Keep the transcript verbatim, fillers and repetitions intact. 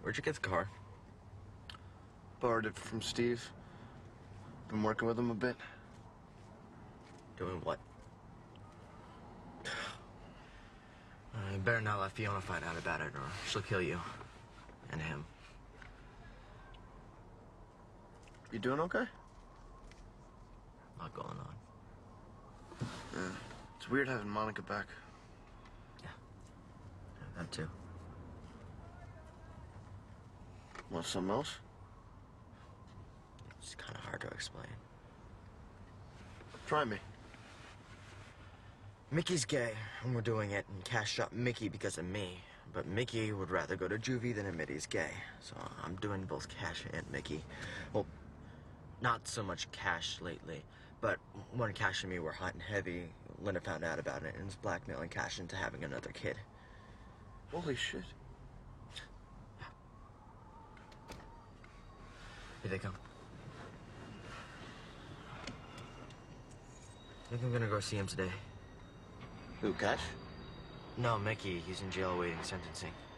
Where'd you get the car? Borrowed it from Steve. Been working with him a bit. Doing what? Uh, you better not let Fiona find out about it, or she'll kill you. And him. You doing okay? A lot going on. Yeah. It's weird having Monica back. Yeah. Yeah, that too. Want something else? It's kind of hard to explain. Try me. Mickey's gay, and we're doing it, and Cash shot Mickey because of me. But Mickey would rather go to juvie than admit he's gay. So I'm doing both Cash and Mickey. Well, not so much Cash lately, but when Cash and me were hot and heavy, Linda found out about it and is blackmailing Cash into having another kid. Holy shit. Here they come. I think I'm gonna go see him today. Who, Cash? No, Mickey. He's in jail awaiting sentencing.